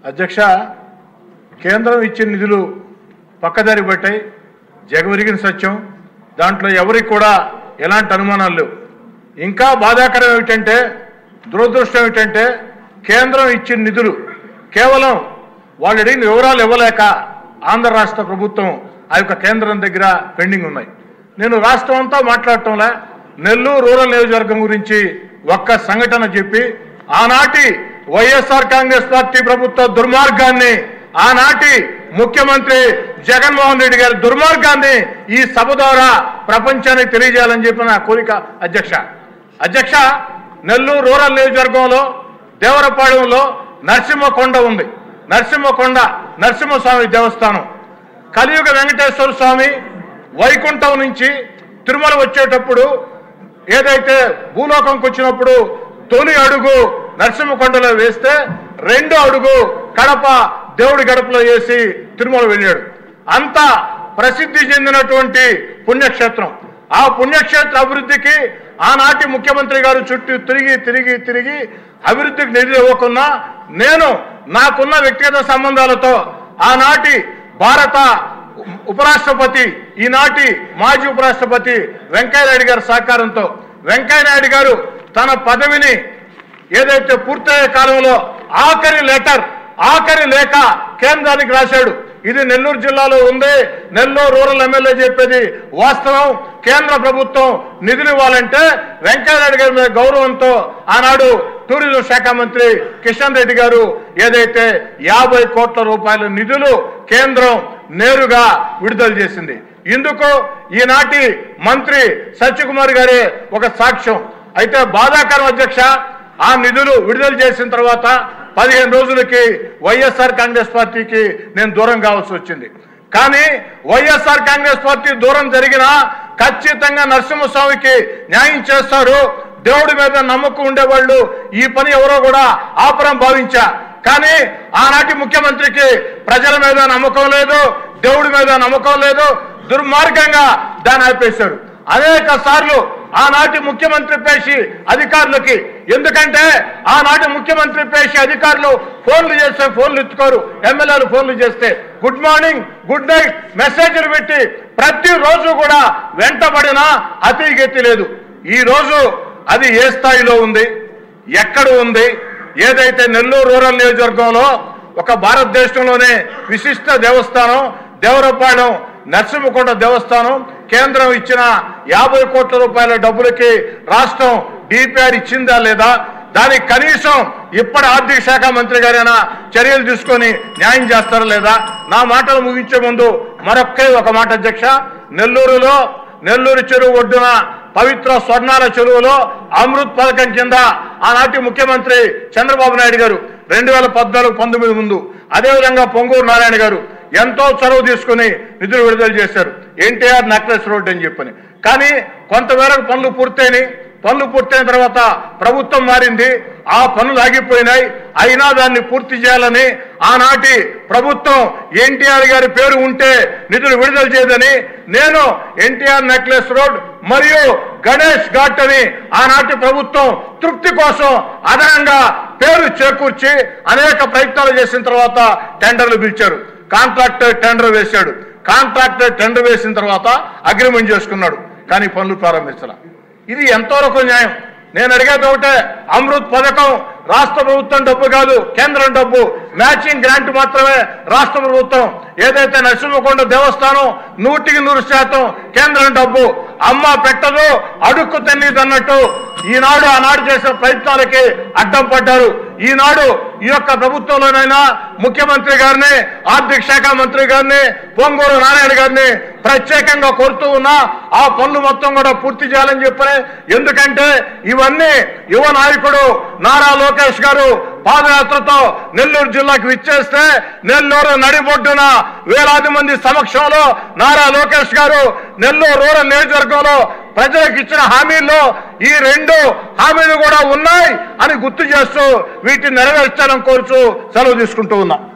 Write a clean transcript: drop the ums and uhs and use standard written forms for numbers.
అధ్యక్ష, కేంద్రం ఇచ్చిన నిధులు పక్కదారి పట్టాయి, జగమెరిగిన సత్యం. దాంట్లో ఎవరికి కూడా ఎలాంటి అనుమానాలు లేవు. ఇంకా బాధాకరం ఏమిటంటే, దురదృష్టం ఏమిటంటే, కేంద్రం ఇచ్చిన నిధులు కేవలం వాళ్ళు అడిగిన వివరాలు ఇవ్వలేక ఆంధ్ర రాష్ట్ర ప్రభుత్వం ఆ యొక్క కేంద్రం దగ్గర పెండింగ్ ఉన్నాయి. నేను రాష్ట్రం అంతా మాట్లాడటంలే, నెల్లూరు రూరల్ నియోజకవర్గం గురించి ఒక్క సంఘటన చెప్పి ఆనాటి వైఎస్ఆర్ కాంగ్రెస్ పార్టీ ప్రభుత్వ దుర్మార్గాన్ని, ఆనాటి ముఖ్యమంత్రి జగన్మోహన్ రెడ్డి గారి దుర్మార్గాన్ని ఈ సభ ద్వారా ప్రపంచానికి తెలియజేయాలని చెప్పిన నా కోరిక అధ్యక్ష. నెల్లూరు రూరల్ నియోజకవర్గంలో దేవరపాడెంలో నరసింహకొండ ఉంది. నరసింహస్వామి దేవస్థానం. కలియుగ వెంకటేశ్వర స్వామి వైకుంఠం నుంచి తిరుమల వచ్చేటప్పుడు ఏదైతే భూలోకంకి వచ్చినప్పుడు తొలి అడుగు నరసింహకొండలో వేస్తే రెండో అడుగు కడప దేవుడి గడపలో వేసి తిరుమల వెళ్ళాడు. అంత ప్రసిద్ధి చెందినటువంటి పుణ్యక్షేత్రం. ఆ పుణ్యక్షేత్ర అభివృద్ధికి ఆనాటి ముఖ్యమంత్రి గారు చుట్టూ తిరిగి అభివృద్ధికి నిధులు ఇవ్వకున్నా, నేను నాకున్న వ్యక్తిగత సంబంధాలతో ఆనాటి భారత ఉపరాష్ట్రపతి, ఈనాటి మాజీ ఉపరాష్ట్రపతి వెంకయ్యనాయుడు గారి సహకారంతో వెంకయ్యనాయుడు గారు తన పదవిని ఏదైతే పూర్తయ్యే కాలంలో ఆఖరి లేఖ కేంద్రానికి రాశాడు. ఇది నెల్లూరు జిల్లాలో ఉంది. నెల్లూరు రూరల్ ఎమ్మెల్యే చెప్పేది వాస్తవం. కేంద్ర ప్రభుత్వం నిధులు ఇవ్వాలంటే వెంకయ్యనాయుడు గారి మీద గౌరవంతో ఆనాడు టూరిజం శాఖ మంత్రి కిషన్ రెడ్డి గారు ఏదైతే 50 కోట్ల రూపాయల నిధులు కేంద్రం నేరుగా విడుదల చేసింది. ఇందుకు ఈనాటి మంత్రి సత్యకుమార్ గారే ఒక సాక్ష్యం. అయితే బాధాకరం అధ్యక్ష, ఆ నిధులు విడుదల చేసిన తర్వాత 15 రోజులకి వైఎస్ఆర్ కాంగ్రెస్ పార్టీకి నేను దూరం కావాల్సి వచ్చింది. కానీ వైఎస్ఆర్ కాంగ్రెస్ పార్టీ దూరం జరిగినా ఖచ్చితంగా నరసింహస్వామికి న్యాయం చేస్తారు. దేవుడి మీద నమ్మకం ఉండేవాళ్ళు ఈ పని ఎవరో కూడా ఆపరం భావించా. కానీ ఆనాటి ముఖ్యమంత్రికి ప్రజల మీద నమ్మకం లేదు, దేవుడి మీద నమ్మకం లేదు. దుర్మార్గంగా దాన్ని ఆపేశారు. అనేక సార్లు ఆనాటి ముఖ్యమంత్రి పేషి అధికారులకి, ఎందుకంటే ఆనాటి ముఖ్యమంత్రి పేషి అధికారులు ఫోన్లు చేస్తే ఫోన్లు ఎత్తుకోరు, ఎమ్మెల్యేలు ఫోన్లు చేస్తే గుడ్ మార్నింగ్ గుడ్ నైట్ మెసేజ్లు పెట్టి ప్రతిరోజు కూడా వెంటబడినా అతిగెత్తి లేదు. ఈరోజు అది ఏ స్థాయిలో ఉంది, ఎక్కడ ఉంది? ఏదైతే నెల్లూరు రూరల్ నియోజకవర్గంలో ఒక భారతదేశంలోనే విశిష్ట దేవస్థానం దేవరపాడెం నరసింహకొండ దేవస్థానం కేంద్రం ఇచ్చిన 50 కోట్ల రూపాయల డబ్బులకి రాష్ట్రం డిపిఆర్ ఇచ్చిందా లేదా? దానికి కనీసం ఇప్పటి ఆర్థిక శాఖ మంత్రి గారైనా చర్యలు తీసుకొని న్యాయం చేస్తారా లేదా? నా మాటలు ముగించే ముందు ఒక మాట అధ్యక్ష, నెల్లూరు చెరువు ఒడ్డున పవిత్ర స్వర్ణాల చెరువులో అమృత్ పథకం కింద ఆనాటి ముఖ్యమంత్రి చంద్రబాబు నాయుడు గారు 2014-19 ముందు, అదేవిధంగా పొంగూరు నారాయణ గారు ఎంతో చొరవ తీసుకుని నిధులు విడుదల చేశారు. ఎన్టీఆర్ నెక్లెస్ రోడ్ అని చెప్పని. కానీ కొంతమేరకు పనులు పూర్తయిన తర్వాత ప్రభుత్వం మారింది, ఆ పనులు ఆగిపోయినాయి. అయినా దాన్ని పూర్తి చేయాలని ఆనాటి ప్రభుత్వం ఎన్టీఆర్ గారి పేరు ఉంటే నిధులు విడుదల చేయదని నేను ఎన్టీఆర్ నెక్లెస్ రోడ్ మరియు గణేష్ ఘాట్ అని ఆనాటి ప్రభుత్వం తృప్తి కోసం అదనంగా పేరు చేకూర్చి అనేక ప్రయత్నాలు చేసిన తర్వాత టెండర్లు పిలిచారు. కాంట్రాక్టర్ టెండర్ వేశాడు. కాంట్రాక్టర్ టెండర్ వేసిన తర్వాత అగ్రిమెంట్ చేసుకున్నాడు. కానీ పనులు ప్రారంభించాల. ఇది ఎంతవరకు న్యాయం? నేను అడిగేది ఒకటే, అమృత్ పథకం రాష్ట్ర ప్రభుత్వం డబ్బు కాదు, కేంద్రం డబ్బు. మ్యాచింగ్ గ్రాంట్ మాత్రమే రాష్ట్ర ప్రభుత్వం. ఏదైతే నరసింహకొండ దేవస్థానం 100% కేంద్రం డబ్బు. అమ్మ పెట్టదు అడుక్కు తిన్నదన్నట్టు ఈనాడు ఆనాడు చేసిన ప్రయత్నాలకి అడ్డం పడ్డారు. ఈనాడు ఈ యొక్క ప్రభుత్వంలోనైనా ముఖ్యమంత్రి గారిని, ఆర్థిక శాఖ మంత్రి గారిని, పొంగూరు నారాయణ గారిని ప్రత్యేకంగా కోరుతూ ఉన్నా ఆ పనులు మొత్తం కూడా పూర్తి చేయాలని చెప్పని. ఎందుకంటే ఇవన్నీ యువ నాయకుడు నారా లోకేష్ గారు పాదయాత్రతో నెల్లూరు జిల్లాకు విచ్చేస్తే నెల్లూరు నడిబొడ్డున వేలాది మంది సమక్షంలో నారా లోకేష్ గారు నెల్లూరు రూరల్ నియోజకవర్గంలో ప్రజలకు ఇచ్చిన హామీల్లో ఈ 2 హామీలు కూడా ఉన్నాయి అని గుర్తు చేస్తూ వీటిని నెరవేర్చాలని కోరుచూ సెలవు తీసుకుంటూ ఉన్నా.